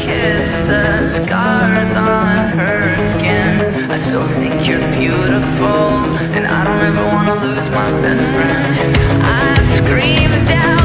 kiss the scars on her skin. I still think you're beautiful, and I don't ever wanna lose my best friend. I scream down